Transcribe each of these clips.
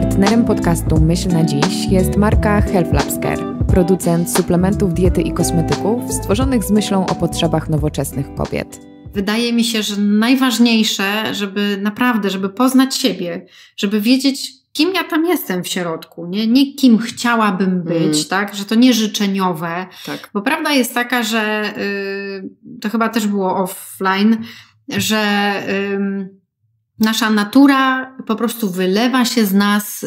Partnerem podcastu Myśl na dziś jest marka Health Labs Care, producent suplementów diety i kosmetyków stworzonych z myślą o potrzebach nowoczesnych kobiet. Wydaje mi się, że najważniejsze, żeby poznać siebie, żeby wiedzieć, kim ja tam jestem w środku, nie kim chciałabym być, tak? Że to nie życzeniowe. Tak. Bo prawda jest taka, że to chyba też było offline, że nasza natura po prostu wylewa się z nas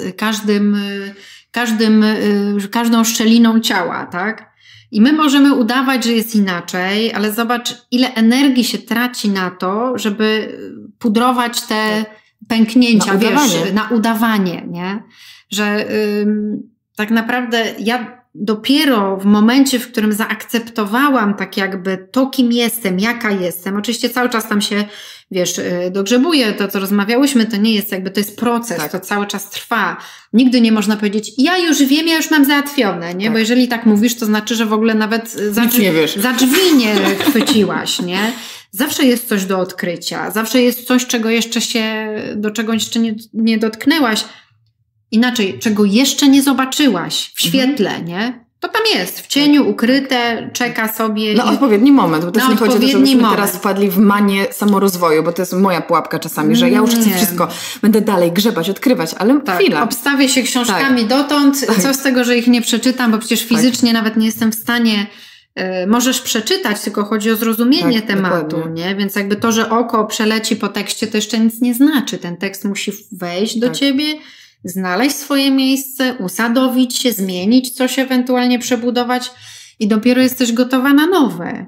każdą szczeliną ciała, tak? I my możemy udawać, że jest inaczej, ale zobacz, ile energii się traci na to, żeby pudrować te pęknięcia, na udawanie, nie? Że tak naprawdę ja dopiero w momencie, w którym zaakceptowałam tak jakby to, kim jestem, jaka jestem, oczywiście cały czas tam się, dogrzebuję to, co rozmawiałyśmy, to nie jest jakby, to jest proces, tak. To cały czas trwa. Nigdy nie można powiedzieć, ja już wiem, ja już mam załatwione, nie? Tak. Bo jeżeli tak mówisz, to znaczy, że w ogóle nawet za drzwi nie chwyciłaś, nie? Zawsze jest coś do odkrycia, zawsze jest coś, do czego jeszcze nie dotknęłaś. Inaczej, czego jeszcze nie zobaczyłaś w świetle, nie? To tam jest, w cieniu, ukryte, czeka sobie. Na odpowiedni moment, bo też nie chodzi o to, żebyśmy teraz wpadli w manię samorozwoju, bo to jest moja pułapka czasami, że ja już chcę wszystko, będę dalej grzebać, odkrywać, ale chwila. Obstawię się książkami dotąd, co z tego, że ich nie przeczytam, bo przecież fizycznie nawet nie jestem w stanie. Możesz przeczytać, tylko chodzi o zrozumienie tematu, nie? Więc jakby to, że oko przeleci po tekście, to jeszcze nic nie znaczy. Ten tekst musi wejść do ciebie, znaleźć swoje miejsce, usadowić się, zmienić coś, ewentualnie przebudować i dopiero jesteś gotowa na nowe.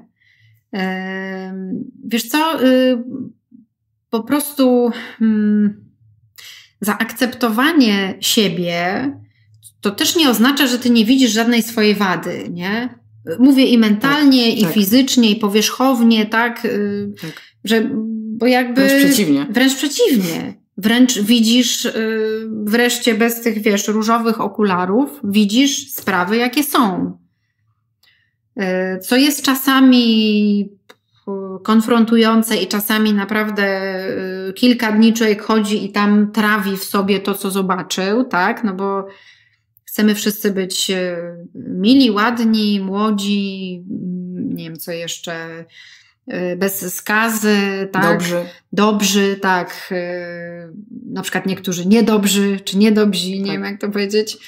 Wiesz co? Po prostu zaakceptowanie siebie to też nie oznacza, że ty nie widzisz żadnej swojej wady, nie? Mówię i mentalnie, i fizycznie, i powierzchownie, tak? Bo jakby... Wręcz przeciwnie. Wręcz widzisz, wreszcie bez tych, różowych okularów, widzisz sprawy, jakie są. Co jest czasami konfrontujące i czasami naprawdę kilka dni człowiek chodzi i tam trawi w sobie to, co zobaczył, tak? No bo chcemy wszyscy być mili, ładni, młodzi, nie wiem co jeszcze, bez skazy, tak? Dobrzy, tak. Na przykład niektórzy niedobrzy, czy niedobrzy, nie wiem jak to powiedzieć.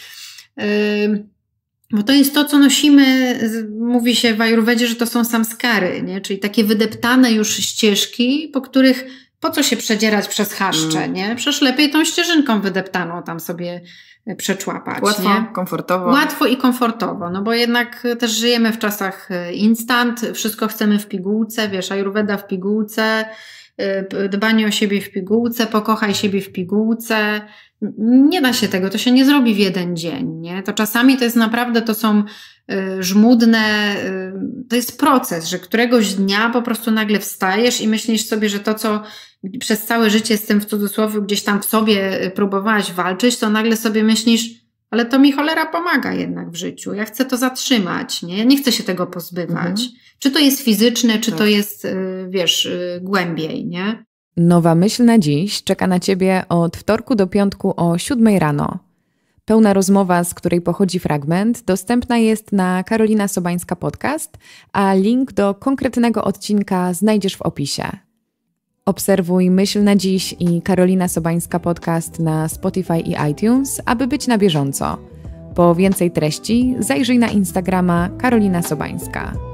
Bo to jest to, co nosimy, mówi się w ajurwedzie, że to są samskary, nie? Czyli takie wydeptane już ścieżki, po których po co się przedzierać przez chaszcze, nie? Przecież lepiej tą ścieżynką wydeptaną tam sobie przeczłapać. Łatwo i komfortowo, no bo jednak też żyjemy w czasach instant, wszystko chcemy w pigułce, ajurweda w pigułce, dbanie o siebie w pigułce, pokochaj siebie w pigułce. Nie da się tego, to się nie zrobi w jeden dzień, nie? To czasami to jest naprawdę, to są żmudne, to jest proces, że któregoś dnia po prostu nagle wstajesz i myślisz sobie, że to, co przez całe życie z tym w cudzysłowie gdzieś tam w sobie próbowałaś walczyć, to nagle sobie myślisz, ale to mi cholera pomaga jednak w życiu. Ja chcę to zatrzymać, nie? Ja nie chcę się tego pozbywać. Czy to jest fizyczne, czy to jest, głębiej, nie? Nowa myśl na dziś czeka na ciebie od wtorku do piątku o 7 rano. Pełna rozmowa, z której pochodzi fragment, dostępna jest na Karolina Sobańska Podcast, a link do konkretnego odcinka znajdziesz w opisie. Obserwuj Myśl na dziś i Karolina Sobańska Podcast na Spotify i iTunes, aby być na bieżąco. Po więcej treści zajrzyj na Instagrama Karolina Sobańska.